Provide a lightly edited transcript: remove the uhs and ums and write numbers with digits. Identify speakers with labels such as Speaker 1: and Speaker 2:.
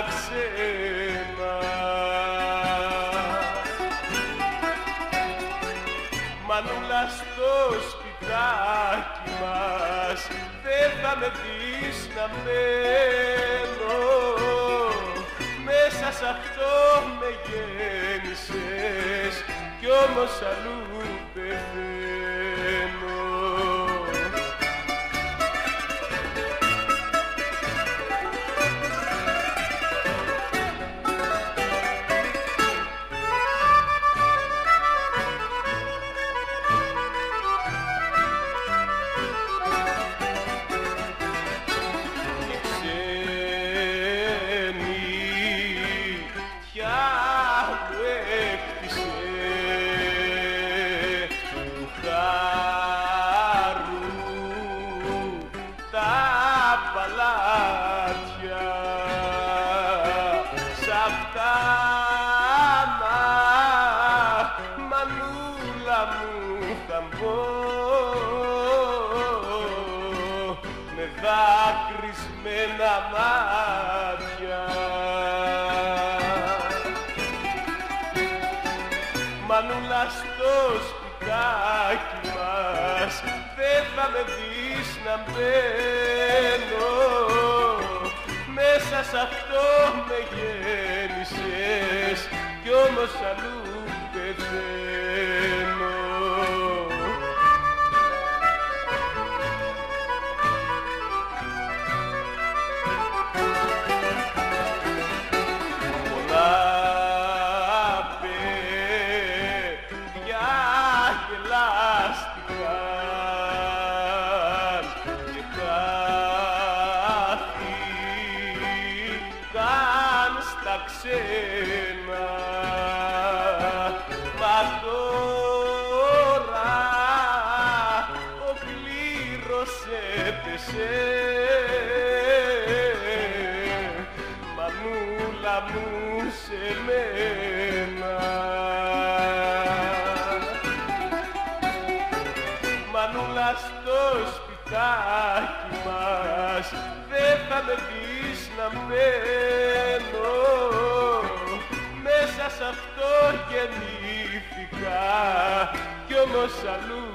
Speaker 1: ξένα. Μανούλα στο σπιτάκι μας δεν θα με δεις να μένω. Μέσα σ' αυτό με γέννησες κι όμως αλλού πεθαίνω. Με δάκρυσμένα μάτια. Μανούλα στο σπιτάκι μας δεν θα με δεις να μπαίνω. Μέσα σ' αυτό με γέννησες κι όμως αλλού πεθαίνω. Ξένα, μα τώρα ο κλήρος έπεσε. Μανούλα μου σε μένα. Μανούλα στο σπιτάκι μας δεν θα με δεις να μένω. Μέσα σ' αυτό γεννήθηκα κι όμως αλλού